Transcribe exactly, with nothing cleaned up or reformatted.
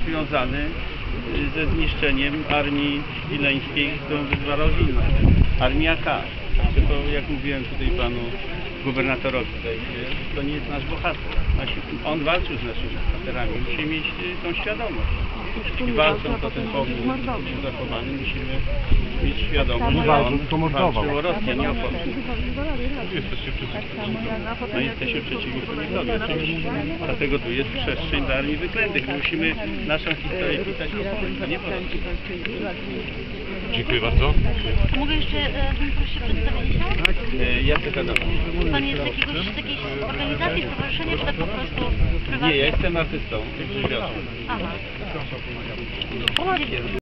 związany ze zniszczeniem armii wileńskiej, którą wyzwalał Wilno. Armia K. Tylko jak mówiłem tutaj panu gubernatorowi, tutaj, to nie jest nasz bohater. On walczył z naszymi bohaterami. Musimy mieć tą świadomość. I walcząc o ten pokój zachowany, musimy mieć świadomość, że on walczył o Rosję, nie o Polskę. Jesteście przeciwko. No jesteśmy przeciwko Wilnowi oczywiście. Dlatego tu jest przestrzeń dla armii wyklętych. Musimy naszą historię pisać po swojej, a nie po Rosji. Dziękuję bardzo. Mogę jeszcze e, prosić o przedstawienie się? E, Jacek Adam. Pan jest z jakiegoś, z jakiejś organizacji, stowarzyszenia, czy tak po prostu prywatnie? Nie, ja jestem artystą. Aha.